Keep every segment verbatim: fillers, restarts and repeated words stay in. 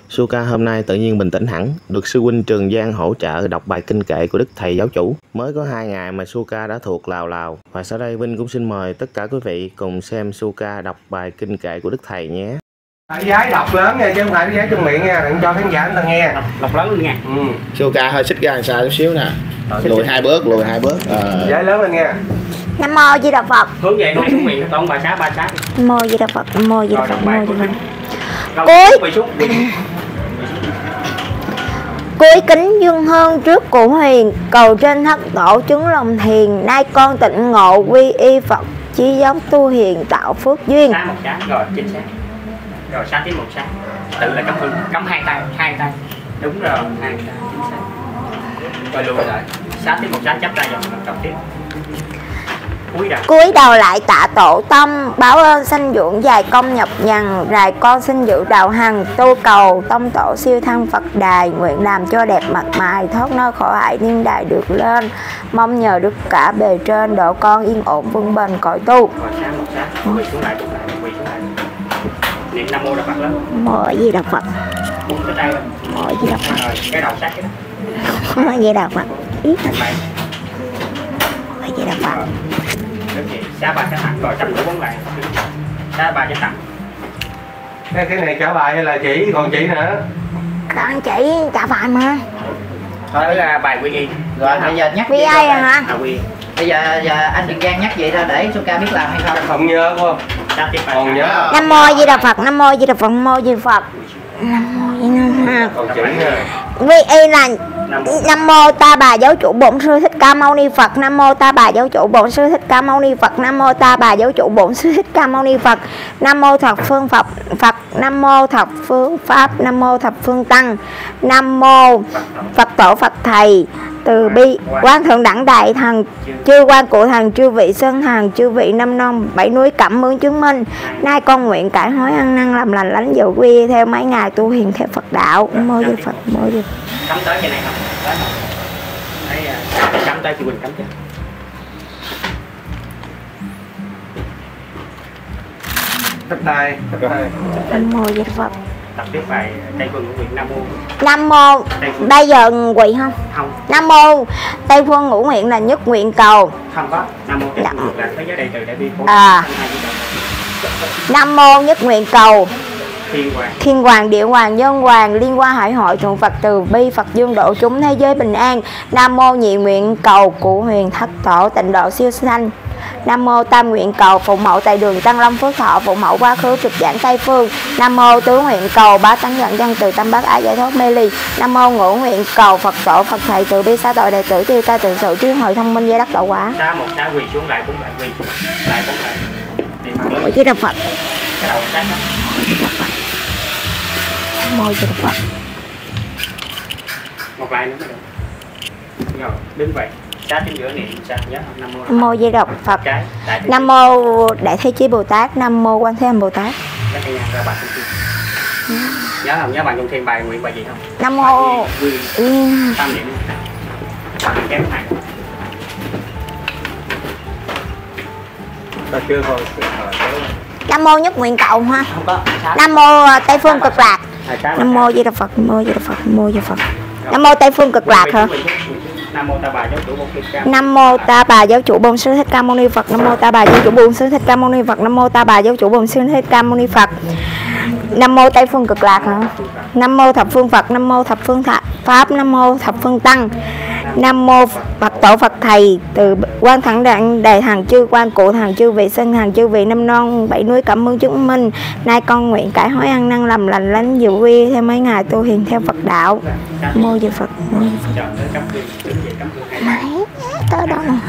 Suka hôm nay tự nhiên bình tĩnh hẳn, được sư huynh Trường Giang hỗ trợ đọc bài kinh kệ của Đức Thầy Giáo Chủ. Mới có hai ngày mà Suka đã thuộc lào lào. Và sau đây Vinh cũng xin mời tất cả quý vị cùng xem Suka đọc bài kinh kệ của Đức Thầy nhé. Phải giái đọc lớn nha chứ không phải giái trong miệng nha, đừng cho khán giả người ta nghe. Đọc, đọc lớn luôn nha. Ừ. Suka hơi xích ra làm sao chút xíu nè. Lùi hai bước, lùi hai bước. À. Giái lớn lên nha. Nam mô Di Đà Phật. Hướng về nuốt xuống miệng tông ba xá ba xá. Nam mô Di Đà Phật. Nam mô Di Đà Phật. Nam mô Di Đà Phật. Cúi xuống. Cúi kính dương hơn trước cụ Huyền, cầu trên thất tổ chứng lòng thiền. Nay con tịnh ngộ quy y Phật, chí giống tu hiền tạo phước duyên. Xá một xá rồi chính xác. Rồi xá tiếp một xá. Tự là cắm hương, cắm hai tay, hai tay. Đúng rồi, hai tay chính xác. Rồi lùi lại. Xá tiếp một xá chắp tay vào cầm tiếp. Cúi đầu. Cúi đầu lại tạ tổ tông, báo ơn sanh dưỡng dài công nhập nhằn. Rài con xin giữ đạo hằng, tu cầu tông tổ siêu thăng Phật đài. Nguyện làm cho đẹp mặt mày, thoát nơi khổ hại niên đại được lên. Mong nhờ đức cả bề trên, độ con yên ổn vững bền cõi tu. Rồi xá một xá, quỳ xuống lại, quỳ lại, quỳ xuống lại. Niệm Nam Mô Đà Phật lớn. Nam mô Di Đà Phật. Buông cái tay lên. Nam mô Di Đà Phật. Rồi cái đầu sát cái đó. Nam mô Di Đà Phật. Ý Phật. Mày. Nam mô Di Đà Phật. Đúng vậy, xá ba cái thẳng rồi chăm đủ bốn lại. Xá ba cái thẳng. Cái cái này trả bài hay là chỉ còn chỉ nữa? Con chỉ trả bài mà. Đó là bài quy y. Rồi bây giờ nhắc Quy ai à hả? À quy. Bây giờ, giờ anh Trường Giang nhắc vậy ra để Suka biết làm hay không? Không nhớ không? Xá tiếp Còn nhớ. Nam mô Di Đà Phật. Nam mô Di Đà Phật. Nam mô Di Đà Phật. Nam mô Di Đà Phật. Còn chỉ nha. Quy y là Nam mô Ta Bà Giáo Chủ Bổn Sư Thích Ca Mâu Ni Phật. Nam mô Ta Bà Giáo Chủ Bổn Sư Thích Ca Mâu Ni Phật. Nam mô Ta Bà Giáo Chủ Bổn Sư Thích Ca Mâu Ni Phật. Nam mô Thập Phương Phật Phật. Nam mô Thập Phương Pháp. Nam mô Thập Phương Tăng. Nam mô Phật Tổ Phật Thầy từ bi quan thượng đẳng đại thần chư quan cụ thần chư vị sơn thần chư vị năm non bảy núi cảm ứng chứng minh. Nay con nguyện cải hối ăn năn làm lành lánh dầu quy theo mấy ngày tu hiền theo Phật đạo. Mô Di Phật. Mô Di. Cắm tới trên này không? Tới không? Đấy, cắm tới chị Quỳnh cắm chứ. Tắt tay, tắt tay. Nam mô Di Đà Phật. Tập tiếp bài Tây Phương Ngũ Nguyện Nam Mô. Nam mô. Bây giờ quỳ không? Không. Nam mô Tây Phương Ngũ Nguyện là nhất nguyện cầu. Không có. Nam Mô Tây Phương là thế giới đầy từ đại bi khổ. À. Nam mô nhất nguyện cầu. Thiên Hoàng. Thiên Hoàng, Địa Hoàng, Nhân Hoàng, Liên Hoa Hải Hội Thượng Phật từ bi Phật dương độ chúng thế giới bình an. Nam mô nhị nguyện cầu cụ Huyền Thất Tổ tịnh độ siêu sanh. Nam mô tam nguyện cầu phụ mẫu tại đường Tăng Long Phước Thọ phụ mẫu quá khứ trực giảng Tây Phương. Nam mô tứ nguyện cầu bá tánh dẫn dân từ tâm bát ái giải thoát mê ly. Nam mô ngũ nguyện cầu Phật tổ Phật thầy từ bi xá tội đệ tử tiêu ta tự sự trí hội thông minh giải đắc đạo quả. Xá một xá quỳ xuống lại cũng lại quỳ xuống lại cũng lại. Mô Di Đà Phật. Cái đầu sát đó. Mô Di Đà Phật. Một lại nữa mới được. Rồi đứng vậy. Xá trên giữa niệm sao nhớ không? Nam Mô. Nam mô Di Đà Phật. Nam mô Đại Thế Chí Bồ Tát. Nam mô Quan Thế Âm Bồ Tát. Cái này ra bài trung thiên. Nhớ không? Nhớ bài trung thiên bài nguyện bài gì không? Nam mô tam niệm. Kém này. Ta chưa thôi. Nam mô nhất nguyện cầu ha. Không có. Nam mô Tây Phương Cực Lạc. Nam mô Di Đà Phật. Nam mô Di Đà Phật. Nam mô Di Đà Phật. Nam mô Tây Phương Cực Lạc hả? Nam mô Ta Bà Giáo Chủ Bổn Sư Thích Ca. Nam mô Ta Bà Giáo Chủ Bổn Sư Thích Ca Mâu Ni Phật. Nam mô Ta Bà Giáo Chủ Bổn Sư Thích Ca Mâu Ni Phật. Nam mô Ta Bà Giáo Chủ Bổn Sư Thích Ca Mâu Ni Phật. Nam mô Tây Phương Cực Lạc hả? Nam mô Thập Phương Phật. Nam mô Thập Phương Pháp. Nam mô Thập Phương Tăng. Nam mô Phật Tổ Phật Thầy từ quan thẳng đặng đại thần chư quan cụ thần chư vị sinh thần chư vị năm non bảy núi cảm ứng chứng minh. Nay con nguyện cải hối ăn năn làm lành lánh diệu quy theo mấy ngày tu hiền theo Phật đạo. Mô Di Phật. Mô Di Phật. Nãy tới đó nè.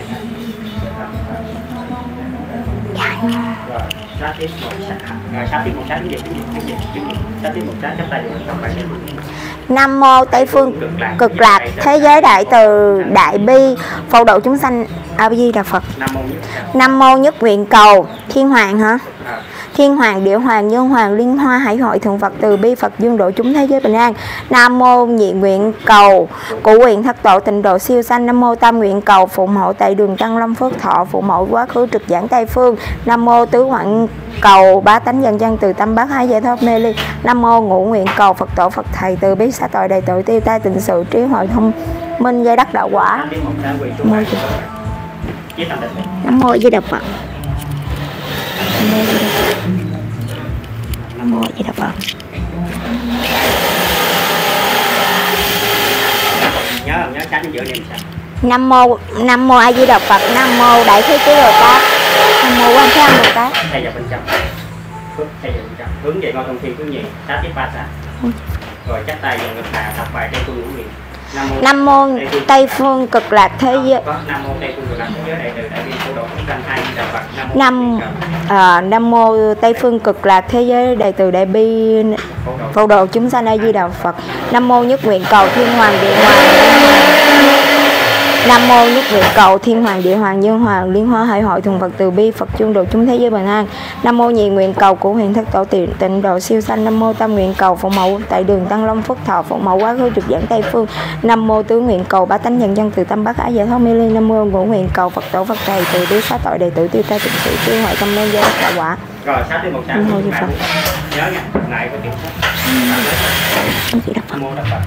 Sát tiếp một sát, sát tiếp một sát cái gì cái gì cái gì sát tiếp một sát chắp tay trong bài này. Nam mô Tây Phương Cực Lạc thế giới đại từ đại bi phổ độ chúng sanh. A Di Đà Phật. Nam mô. Nam mô nhất nguyện cầu Thiên Hoàng hả? Thiên hoàng địa hoàng nhân hoàng liên hoa hải hội thượng Phật từ bi Phật dương độ chúng thế giới bình an. Nam mô nhị nguyện cầu của nguyện thất tổ tịnh độ siêu sanh. Nam mô tam nguyện cầu phụng hộ tại đường Tăng Long Phước Thọ phụ mẫu quá khứ trực giảng Tây Phương. Nam mô tứ nguyện cầu bá tánh dân dân từ tâm bát hái giải thoát mê ly. Nam mô ngũ nguyện cầu Phật tổ Phật thầy từ bi xả tội đầy tội tiêu tai tịnh sự trí hội thông minh giai đắc đạo quả. Nam mô Di Đà Phật. Nam mô Di Đà Phật. Nhớ không nhớ tránh giữa niệm sao? Nam mô Nam mô A Di Đà Phật. Nam mô Đại Thế Chí Bồ Tát. Nam mô Quan Thế Âm Bồ Tát. Thầy vào bên trong. Phước thầy vào bên trong. Hướng về ngôi thông thiên hướng nhị. Sát tiếp ba sát. Rồi chắp tay vào ngực hạ đọc bài Tây Phương Ngũ Nguyện. Nam mô Tây Phương Cực Lạc Thế Giới. Nam mô Tây Phương Cực Lạc Thế Giới đại từ đại bi phổ độ chúng sanh hai Di Đà Phật. Nam à, Nam mô Tây Phương Cực Lạc Thế Giới đại từ đại bi phổ độ chúng sanh A Di Đà Phật. Nam mô Nhất Nguyện cầu Thiên Hoàng Địa Hoàng. Nam mô Nhất Nguyện cầu Thiên Hoàng Địa Hoàng Nhân Hoàng Liên Hoa Hải hội thượng Phật từ bi Phật chung độ chúng thế giới bình an. Nam mô Nhị Nguyện cầu của huyền thất tổ tịnh tịnh độ siêu sanh. Nam mô Tam Nguyện cầu phụ mẫu tại đường Tăng Long Phước Thọ phụ mẫu quá khứ trực giảng Tây Phương. Nam mô Tứ Nguyện cầu bá tánh nhân dân từ tâm bát ái giải thoát mê ly. Nam mô Ngũ Nguyện cầu Phật tổ Phật thầy từ bi xá tội đầy tử tiêu tai tịnh sự trí huệ tâm lên giai đắc đạo quả. Rồi sát đi một sát. Nam mô Di Phật. Nhớ nha, lại có kiểm soát. Nam mô Đà Phật.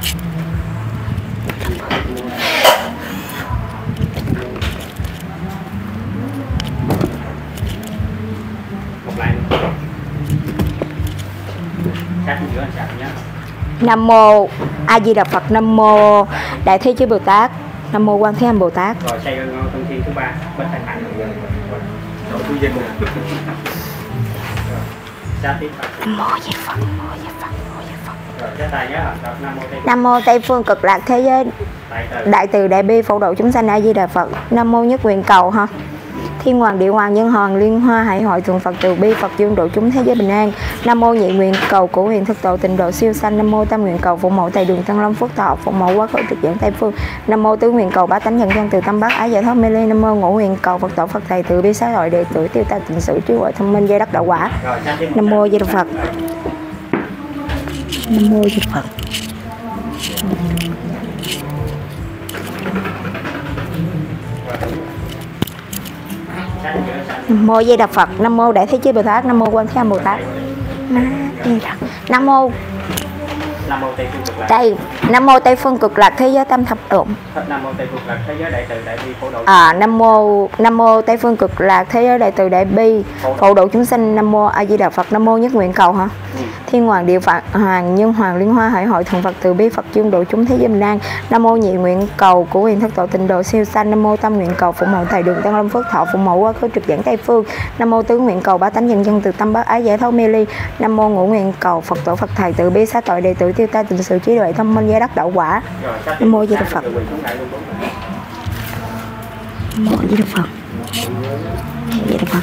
Nam mô A Di Đà Phật. Nam mô Đại Thế Chí Bồ Tát. Nam mô Quan Thế Âm Bồ Tát. Rồi xây ngôi thông thiên thứ ba bất thành hạnh. Độ tu dân. Sát tiếp Phật. Nam mô Di Phật. Nam mô Di Phật. Nam mô Di Phật. Rồi chắp tay nhớ đọc Nam mô Tây Phương. Nam mô Tây Phương Cực Lạc Thế Giới đại từ đại bi phổ độ chúng sanh A Di Đà Phật. Nam mô Nhất Nguyện cầu ha. Thiên Hoàng Địa Hoàng Nhân Hoàng Liên Hoa Hải hội thượng Phật từ bi Phật dương độ chúng thế giới bình an. Nam mô Nhị Nguyện cầu của huyền thất tổ tịnh độ siêu sanh. Nam mô Tam Nguyện cầu phụ mẫu tại đường Tăng Long Phước Thọ phụ mẫu quá khứ trực giảng Tây Phương. Nam mô Tứ Nguyện cầu bá tánh nhân dân từ tâm bát ái giải thoát mê ly. Nam mô Ngũ Nguyện cầu Phật tổ Phật thầy từ bi xá tội đệ tử tiêu tai tịnh sự trí huệ thông minh giai đắc đạo quả. Nam mô Di Đà Phật. Nam mô Di Đà Phật. Nam mô Di Đà Phật. Nam mô Đại Thế Chí Bồ Tát. Nam mô Quan Thế Âm Bồ Tát. Nam mô Nam mô Tây Phương Cực Lạc. Tây Nam mô Tây Phương Cực Lạc Thế Giới tâm thập độ. Nam mô Tây Phương Cực Lạc Thế Giới đại từ đại bi phổ độ. À Nam mô Nam mô Tây Phương Cực Lạc Thế Giới đại từ đại bi phổ độ chúng sanh. Nam mô A Di Đà Phật. Nam mô Nhất Nguyện cầu hả? Ừ. Thiên Hoàng Địa Phật Hoàng Nhân Hoàng Liên Hoa Hải hội thượng Phật từ bi Phật dương độ chúng thế giới bình an. Nam mô Nhị Nguyện cầu của huyền thất tổ tịnh độ siêu sanh. Nam mô Tam Nguyện cầu phụ mẫu thầy đường Tăng Long Phước Thọ phụ mẫu quá khứ trực giảng Tây Phương. Nam mô Tứ Nguyện cầu bá tánh nhân dân từ tâm bát ái giải thoát mê ly. Nam mô Ngũ Nguyện cầu Phật tổ Phật thầy từ bi xá tội đệ tử tiêu tai tịnh sự trí huệ thông minh giai đắc đạo quả. Nam mô Di Đà Phật. Nam mô Di Đà Phật. Di Đà Phật.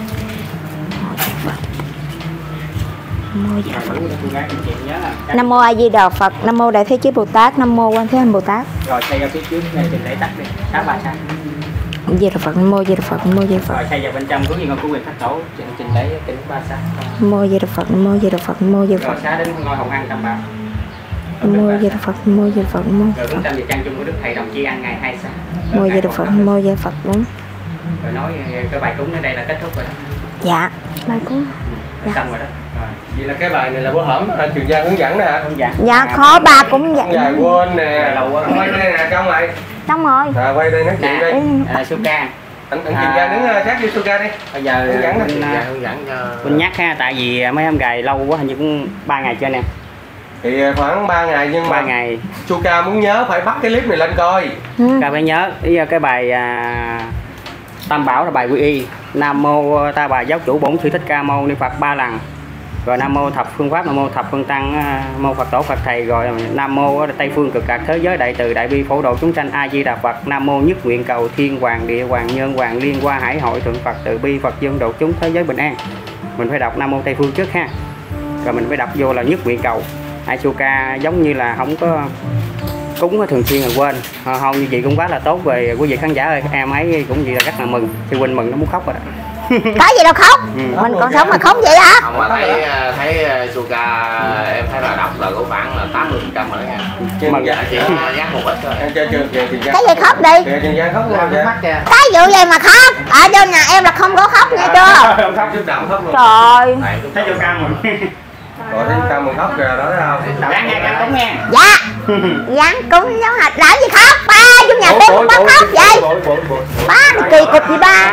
Nam mô Di Đà Phật. Nam mô A Di Đà Phật. Nam mô Đại Thế Chí Bồ Tát. Nam mô Quan Thế Âm Bồ Tát. Rồi xây ra phía trước này trình lễ tắt đi. Sáu ba sáng. Di Đà Phật. Nam mô Di Đà Phật. Nam mô Di Đà Phật. Rồi xây vào bên trong hướng về ngôi của quyền thất tổ trình trình lễ kính ba sáng. Nam mô Di Đà Phật. Nam mô Di Đà Phật. Nam mô Di Đà Phật. Rồi xá đến ngôi hồng an tam bảo. Nam mô Di Đà Phật. Nam mô Di Đà Phật. Nam mô. Rồi hướng tâm về trang chung của đức thầy đồng chi ăn ngày hai sáng. Nam mô Di Đà Phật. Nam mô Di Đà Phật. Đúng. Rồi nói cái bài cúng ở đây là kết thúc rồi đó. Dạ. Bài cúng. Dạ. Xong rồi đó. Rồi. Vậy là cái bài này là bữa hổm Trường Giang hướng dẫn nè. Hướng dẫn. Dạ khó ba cũng vậy. Dạ quên nè. Quay đây nè trong lại. Xong rồi. À, quay đây nói chuyện đây. À, Suka. Anh anh Trường Giang đứng sát đi Suka đi. Bây giờ hướng dẫn mình, dạ, hướng dẫn cho mình nhắc ha, tại vì mấy hôm gài lâu quá, hình như cũng ba ngày chưa nè. Thì khoảng ba ngày nhưng ba mà ngày. Suka muốn nhớ phải bắt cái clip này lên coi. Ừ. Ca phải nhớ ý cái bài à, Tam Bảo là bài quy y. Nam mô Ta Bà Giáo Chủ Bổn Sư Thích Ca Mâu Ni Phật ba lần. Rồi Nam mô Thập Phương Pháp, Nam mô Thập Phương Tăng, Nam mô Phật Tổ Phật Thầy, rồi Nam mô Tây Phương Cực Lạc Thế Giới đại từ đại bi phổ độ chúng sanh A Di Đà Phật. Nam mô Nhất Nguyện cầu Thiên Hoàng Địa Hoàng Nhân Hoàng Liên Hoa Hải hội thượng Phật từ bi Phật dương độ chúng thế giới bình an. Mình phải đọc Nam mô Tây Phương trước ha. Rồi mình phải đọc vô là Nhất Nguyện cầu. Asuka giống như là không có cúng thường xuyên là quên. Không như vậy cũng quá là tốt. Về quý vị khán giả ơi, em ấy cũng gì là rất là mừng. Sư huynh mừng nó muốn khóc rồi đó. Có gì đâu khóc. Mình còn sống mà khóc vậy hả? Không mà thấy thấy Suka em thấy là đọc là có khoảng là tám mươi phần trăm rồi đó nha. Mà dạ chỉ nhắc một ít thôi. Em chơi chưa kìa Trường Giang. Cái gì khóc đi? Kìa Trường Giang khóc luôn kìa. Cái vụ gì mà khóc? Ở trên nhà em là không có khóc nghe chưa? Không khóc xúc động khóc luôn. Trời. Thấy vô cam rồi. Rồi thấy cam mình khóc kìa đó thấy không? Ráng nghe cam cúng nghe. Dạ. Dán cũng giống hệt làm gì khóc ba trong nhà tôi ba khóc vậy. Ba kỳ cục gì ba?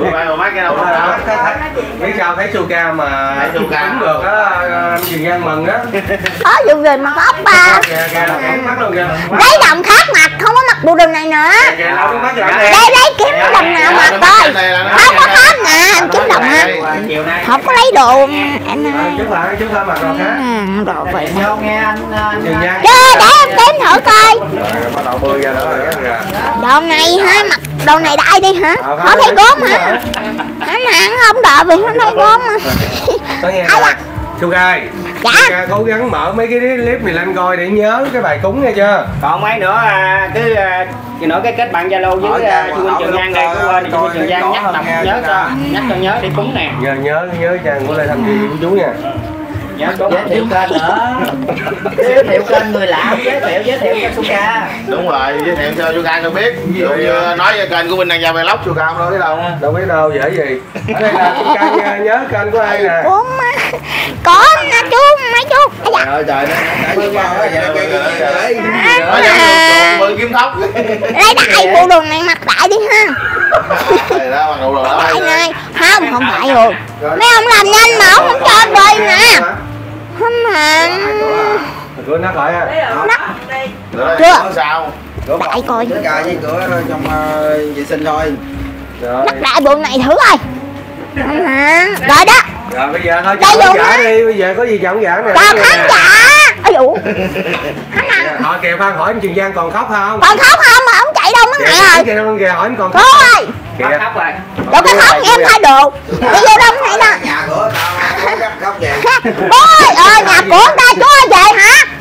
Biết sao thấy Suka mà đúng được á, Trường Giang mừng á. Có vụ gì mà khóc ba? Lấy đồng khác mặt không có mặc bộ đồ này nữa. Đây lấy kiếm cái đồng nào mặc coi. Không có khác nè, em kiếm đồng ha. Không có lấy đồ em ơi. Chút lại, chút lại mặc đồ khác. Đồ vậy. Nghe anh Trường Giang. Chưa để em kiếm thử coi. Bắt đầu bơi ra đó rồi kìa. Đồ này hả? Mặc đồ này đai đi hả? Không thấy gốm hả? Anh hẳn không đợi vì không thấy gốm mà. Có nghe Ai à? Suka ơi. Dạ. Suka cố gắng mở mấy cái clip mì lên coi để nhớ cái bài cúng nghe chưa? Còn mấy nữa à, cứ à, nữa cái kết bạn Zalo với Chu Minh Trường Giang đây cứ qua thì Chu Minh Trường Giang nhắc tập nhớ cho nhắc cho nhớ để cúng nè. Giờ nhớ nhớ trang của Lê Thanh Duy của chú nha. Nhớ cúng. giới thiệu kênh nữa. Giới thiệu kênh người lạ, giới thiệu giới thiệu cho Suka. Đúng rồi, giới thiệu cho Suka cho biết. Ví dụ như nói về kênh của mình đang vào vlog Suka không đâu biết đâu. Đâu biết đâu, dễ gì. Ở đây là Suka nhớ, nhớ kênh của ai nè. Gốm á. Có nè chú, mấy chú. Ây da. Trời ơi trời nó À. mượn kiếm thóc. Lấy đại bộ đồ này mặc đại đi ha. Đây đó mặc đồ đó. Đại này. Không, không phải rồi. Mấy ông làm nhanh mà ông không cho đời nè. Không hả? Cửa nắp lại ha. Chưa. Sao? Đại coi. Gà với cửa trong uh, vệ sinh thôi. Rồi. Bắt đại bộ này thử coi. Không hả? Rồi đó. Rồi bây giờ thôi Đây chọn luôn giả hả? đi, bây giờ có gì chọn giả nè. Còn khán giả. Ây dụ. Họ kìa Phan hỏi anh Trường Giang còn khóc không? Còn khóc không mà ông chạy đâu mất mẹ rồi. Kìa đâu kìa hỏi anh còn Cô khóc. ơi. Kìa. Khóc rồi. Đâu có khóc em thay đồ. Đi vô đâu thấy đó. Nhà cửa tao khóc khóc về. Bố ơi, ờ nhà của người ta chú ơi về hả?